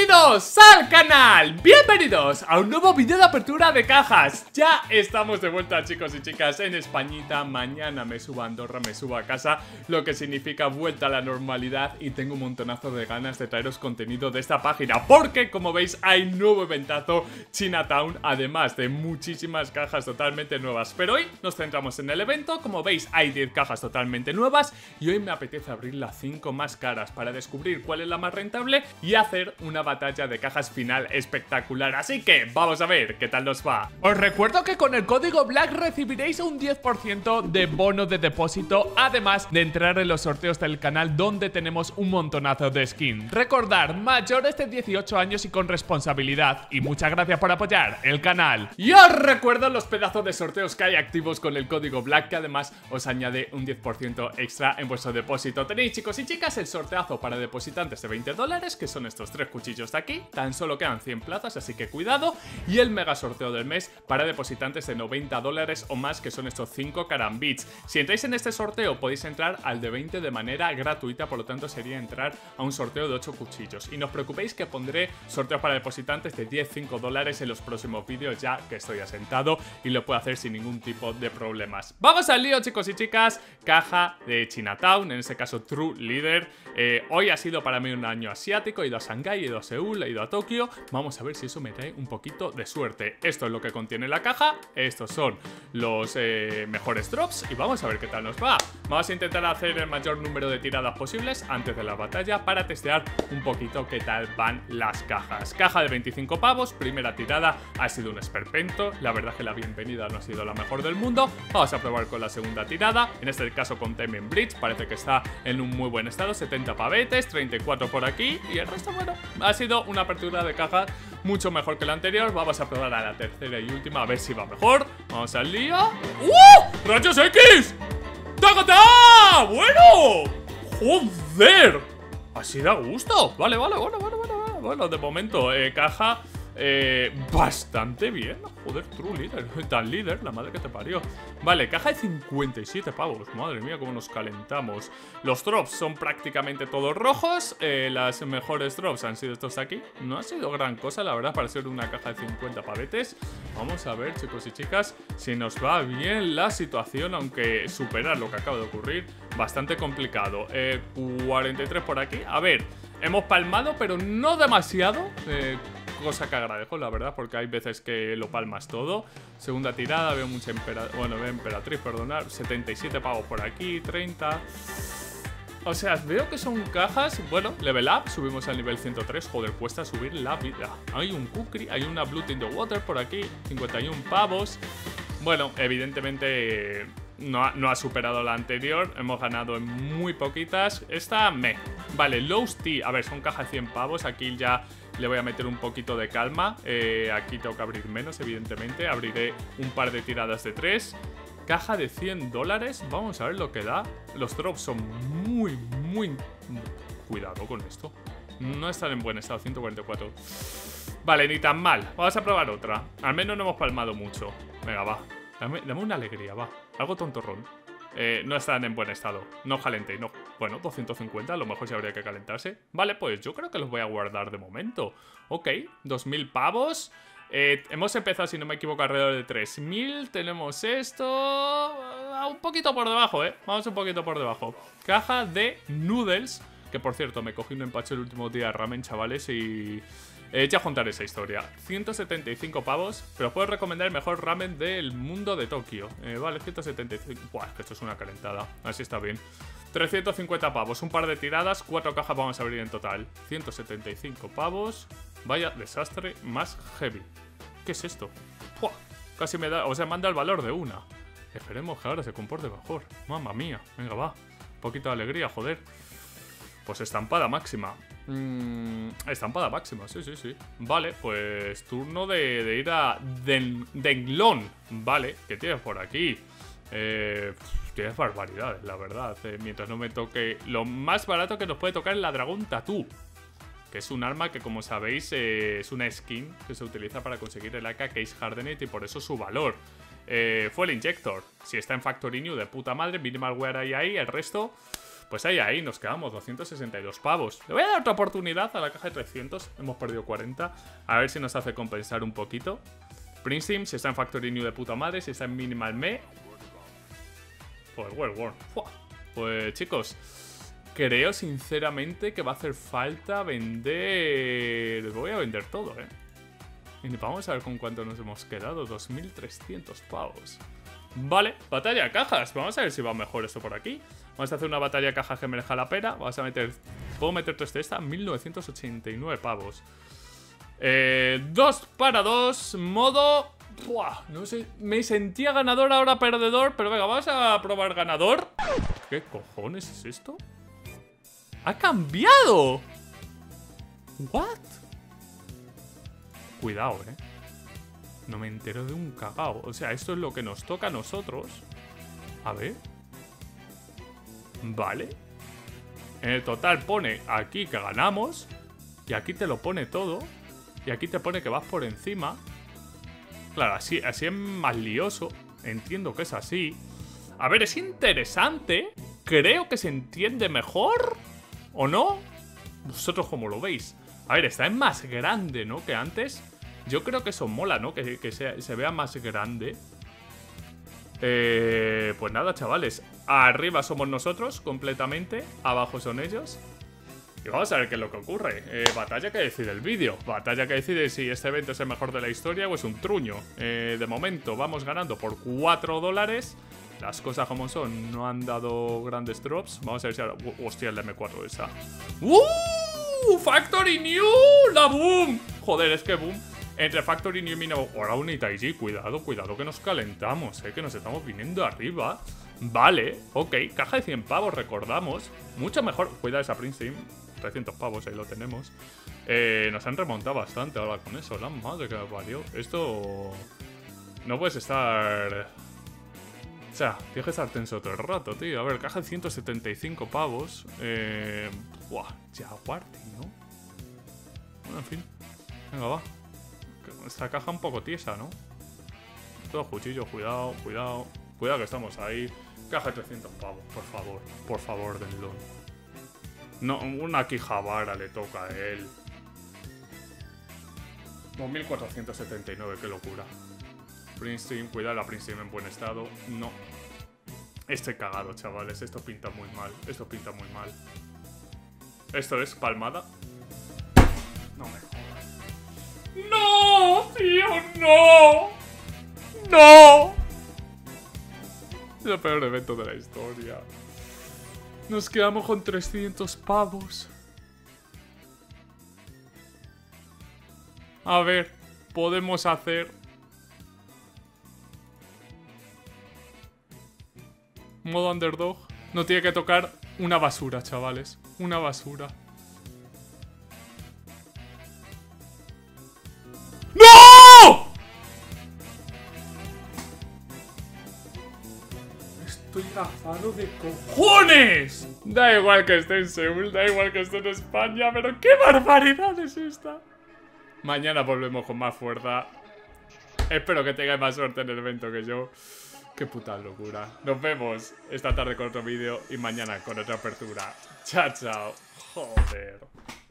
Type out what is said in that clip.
Bienvenidos al canal, bienvenidos a un nuevo vídeo de apertura de cajas. Ya estamos de vuelta, chicos y chicas, en Españita. Mañana me subo a Andorra, me subo a casa, lo que significa vuelta a la normalidad. Y tengo un montonazo de ganas de traeros contenido de esta página, porque como veis hay nuevo eventazo Chinatown, además de muchísimas cajas totalmente nuevas. Pero hoy nos centramos en el evento. Como veis hay 10 cajas totalmente nuevas y hoy me apetece abrir las 5 más caras para descubrir cuál es la más rentable y hacer una batalla de cajas final espectacular. Así que vamos a ver qué tal nos va. Os recuerdo que con el código BLACK recibiréis un 10% de bono de depósito, además de entrar en los sorteos del canal, donde tenemos un montonazo de skins. Recordad, mayores de 18 años y con responsabilidad. Y muchas gracias por apoyar el canal. Y os recuerdo los pedazos de sorteos que hay activos con el código BLACK, que además os añade un 10% extra en vuestro depósito. Tenéis, chicos y chicas, el sorteazo para depositantes de $20, que son estos 3 cuchillos de aquí. Tan solo quedan 100 plazas, así que cuidado. Y el mega sorteo del mes para depositantes de $90 o más, que son estos 5 carambits. Si entráis en este sorteo podéis entrar al de 20 de manera gratuita, por lo tanto sería entrar a un sorteo de 8 cuchillos. Y no os preocupéis que pondré sorteos para depositantes de $10-5 en los próximos vídeos, ya que estoy asentado y lo puedo hacer sin ningún tipo de problemas. Vamos al lío, chicos y chicas. Caja de Chinatown, en este caso True Leader. Hoy ha sido para mí un año asiático. He ido a Shanghái, he ido a Seúl, he ido a Tokio. Vamos a ver si eso me trae un poquito de suerte. Esto es lo que contiene la caja. Estos son los mejores drops y vamos a ver qué tal nos va. Vamos a intentar hacer el mayor número de tiradas posibles antes de la batalla para testear un poquito qué tal van las cajas. Caja de 25 pavos, primera tirada ha sido un esperpento. La verdad es que la bienvenida no ha sido la mejor del mundo. Vamos a probar con la segunda tirada, en este caso con Timing Blitz. Parece que está en un muy buen estado, 70 pavetes, 34 por aquí y el resto, bueno, ha sido una apertura de caja mucho mejor que la anterior. Vamos a probar a la tercera y última a ver si va mejor. Vamos al lío. ¡Rayos X! ¡Tagata! ¡Bueno! ¡Joder! Así da gusto. Vale, bueno, de momento, caja bastante bien. Joder, True Leader, tan líder, la madre que te parió. Vale, caja de 57 pavos. Madre mía, cómo nos calentamos. Los drops son prácticamente todos rojos. Las mejores drops han sido estos de aquí. No ha sido gran cosa, la verdad, para ser una caja de 50 pavetes. Vamos a ver, chicos y chicas, si nos va bien la situación, aunque superar lo que acaba de ocurrir, bastante complicado. 43 por aquí. A ver, hemos palmado, pero no demasiado. Cosa que agradezco, la verdad, porque hay veces que lo palmas todo. Segunda tirada, veo mucha emperatriz, perdonad. 77 pavos por aquí, 30. O sea, veo que son cajas. Bueno, level up, subimos al nivel 103. Joder, cuesta subir la vida. Hay un kukri, hay una Blood in the Water por aquí, 51 pavos. Bueno, evidentemente no ha superado la anterior. Hemos ganado en muy poquitas. Esta vale, Lowe's Tea. A ver, son cajas de 100 pavos. Aquí ya le voy a meter un poquito de calma. Aquí tengo que abrir menos, evidentemente. Abriré un par de tiradas de 3. Caja de $100. Vamos a ver lo que da. Los drops son muy... Cuidado con esto. No están en buen estado, 144. Vale, ni tan mal. Vamos a probar otra. Al menos no hemos palmado mucho. Venga, va. Dame una alegría, va. Algo tontorrón. No están en buen estado. No calentéis, no. Bueno, 250, a lo mejor sí habría que calentarse. Vale, pues yo creo que los voy a guardar de momento. Ok, 2000 pavos. Hemos empezado, si no me equivoco, alrededor de 3000. Tenemos esto un poquito por debajo, vamos un poquito por debajo. Caja de noodles, que por cierto me cogí un empacho el último día de ramen, chavales, y ya juntaré esa historia. 175 pavos, pero os puedo recomendar el mejor ramen del mundo de Tokio. Vale, 175. Buah, es que esto es una calentada. Así está bien. 350 pavos, un par de tiradas, 4 cajas vamos a abrir en total. 175 pavos. Vaya desastre más heavy. ¿Qué es esto? ¡Buah! Casi me da, o sea, manda el valor de una. Esperemos que ahora se comporte mejor. Mamma mía, venga, va. Un poquito de alegría, joder. Pues estampada máxima. Estampada máxima, sí. Vale, pues turno de ir a Denglon. Vale, ¿qué tienes por aquí? Tienes barbaridades, la verdad. Mientras no me toque... Lo más barato que nos puede tocar es la Dragón Tattoo, que es un arma que, como sabéis, es una skin que se utiliza para conseguir el AK Case Hardened y por eso su valor. Fuel Injector. Si está en Factory New, de puta madre. Minimal Wear ahí, el resto... Pues ahí nos quedamos, 262 pavos. Le voy a dar otra oportunidad a la caja de 300. Hemos perdido 40. A ver si nos hace compensar un poquito. Prince Team, si está en Factory New de puta madre. Si está en Minimal Me. Pues World War. Pues chicos, creo sinceramente que va a hacer falta vender... Voy a vender todo, Y vamos a ver con cuánto nos hemos quedado. 2.300 pavos. Vale, batalla de cajas. Vamos a ver si va mejor esto por aquí. Vamos a hacer una batalla de caja que merezca la pena. Vamos a meter... Puedo meter 3 de esta. 1.989 pavos. 2 para 2. Modo... Buah, no sé. Me sentía ganador, ahora perdedor. Pero venga, vamos a probar ganador. ¿Qué cojones es esto? ¡Ha cambiado! ¿What? Cuidado, No me entero de un cagao. O sea, esto es lo que nos toca a nosotros. A ver. Vale. En el total pone aquí que ganamos. Y aquí te lo pone todo. Y aquí te pone que vas por encima. Claro, así es más lioso. Entiendo que es así. A ver, es interesante. Creo que se entiende mejor. ¿O no? ¿Vosotros cómo lo veis? A ver, está en más grande, ¿no? Que antes. Yo creo que eso mola, ¿no? Que se vea más grande. Pues nada, chavales. Arriba somos nosotros, completamente. Abajo son ellos. Y vamos a ver qué es lo que ocurre. Batalla que decide el vídeo. Batalla que decide si este evento es el mejor de la historia o es un truño. De momento vamos ganando por 4 dólares. Las cosas como son. No han dado grandes drops. Vamos a ver si ahora... hostia, el M4 esa. Factory New. La boom. Joder, es que boom. Entre Factory New y Mino... Ahora un Itaiji. Cuidado, cuidado que nos calentamos, que nos estamos viniendo arriba. Vale, ok. Caja de 100 pavos, recordamos. Mucho mejor. Cuidado esa Prince Team. 300 pavos, ahí lo tenemos. Nos han remontado bastante ahora con eso. La madre que me parió. Esto... No puedes estar... O sea, tienes que estar tenso todo el rato, tío. A ver, caja de 175 pavos. Buah, Jaguar, ¿no? Bueno, en fin. Venga, va. Esta caja un poco tiesa, ¿no? Todo cuchillo, cuidado, cuidado. Cuidado que estamos ahí. Caja de 300 pavos, por favor. Por favor, denlo. No, una Quijabara le toca a él. 2479, qué locura. Prince Team, cuidado la Prince Team en buen estado. No. Estoy cagado, chavales. Esto pinta muy mal. Esto pinta muy mal. Esto es palmada. No me jodas. ¡No, tío! ¡No! ¡No! Es el peor evento de la historia. Nos quedamos con 300 pavos. A ver, podemos hacer... Modo underdog. No tiene que tocar una basura, chavales. Una basura. ¡No! Estoy gafado de cojones. Da igual que esté en Seúl, da igual que esté en España, pero qué barbaridad es esta. Mañana volvemos con más fuerza. Espero que tengáis más suerte en el evento que yo. Qué puta locura. Nos vemos esta tarde con otro vídeo y mañana con otra apertura. Chao, chao. Joder.